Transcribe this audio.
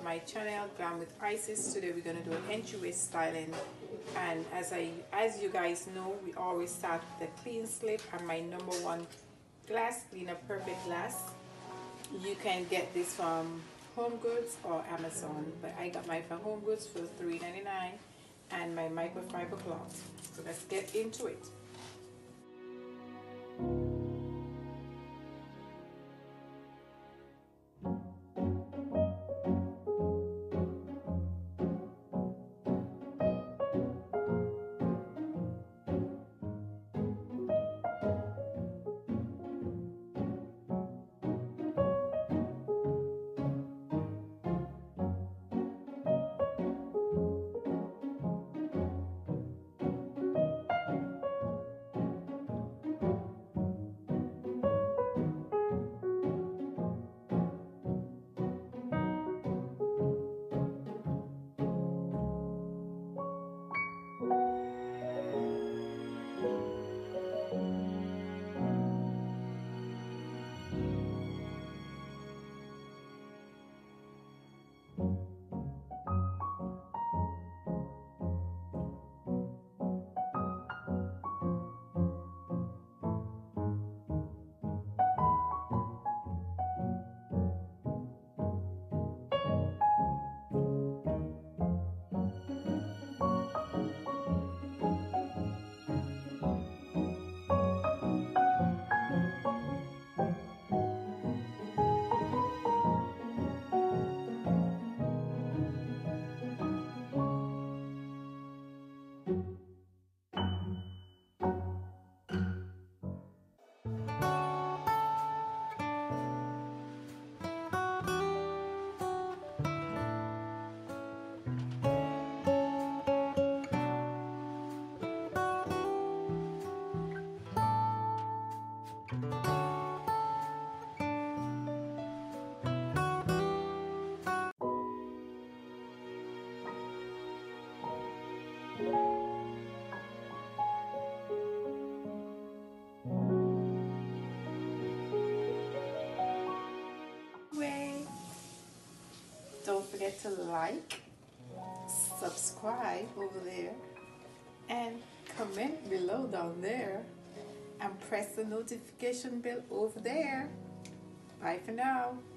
my channel, Glam with Isis. Today we're going to do an entryway styling, and as you guys know, we always start with a clean slip and my number one glass cleaner, Perfect Glass. You can get this from Home Goods or Amazon, but I got mine from Home Goods for $3.99, and my microfiber cloth. So let's get into it. Don't forget to like, subscribe over there, and comment below down there, and press the notification bell over there. Bye for now.